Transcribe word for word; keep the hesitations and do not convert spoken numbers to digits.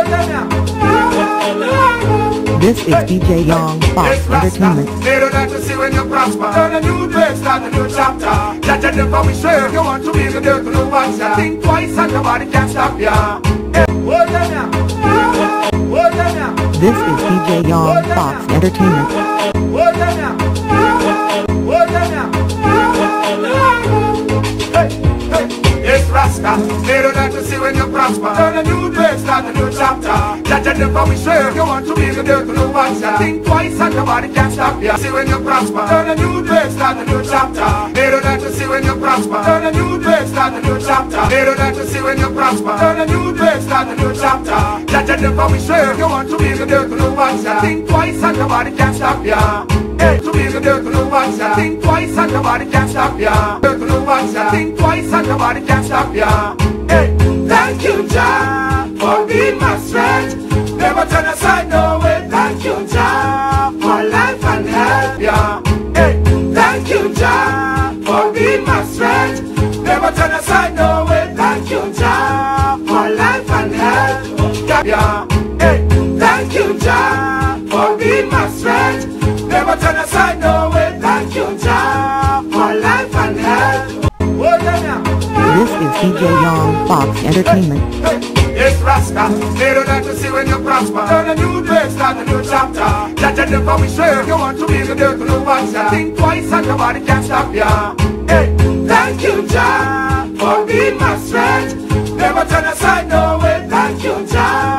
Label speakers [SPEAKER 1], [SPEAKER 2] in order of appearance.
[SPEAKER 1] This is D J Young Fox Entertainment.
[SPEAKER 2] They don't like to see when you prosper. Turn a new day, start a new chapter. Judge and never we serve. You want to be the dirt to no watch ya. Think twice and nobody can stop ya.
[SPEAKER 1] This is D J Young Fox Entertainment.
[SPEAKER 2] It's Rasta. They don't like to see when you prosper. Turn a new day, start a new chapter. Judge and never we serve. You want to be the dirt to no watch ya. Think twice and nobody can stop ya. See when you prosper. Turn a new day, start a new chapter. They don't like to see when you prosper. Turn a new day, start a new chapter. They don't like to see when you prosper. Turn a new day, start a new chapter. Judge and never we serve. You want to be the dirt to no watch ya. Think twice and nobody can stop ya. Hey, to be the dirt to no watch ya. Think twice and nobody can stop ya. Dirt to no watch ya. Think twice and nobody can stop ya. Hey, thank you, Jah, for being my strength. Never turn aside, no way. Thank you, Jah, for life and health, yeah. Hey, thank you, Jah, for being my strength. Never turn aside, no way. Thank you, Jah, for life and health, yeah. Hey, thank you, Jah, for being my strength. Never turn aside, no way. Thank you, Jah, for life and health.
[SPEAKER 1] This is D J Young Fox Entertainment.
[SPEAKER 2] It's Rasta. They don't like to see when you prosper. Turn a new day, start a new chapter. Judge and never we serve. You want to be the dirt to no watch ya. Think twice and nobody can stop ya. Hey, thank you, Jah, for being my strength. Never turn aside, no way. Thank you, Jah.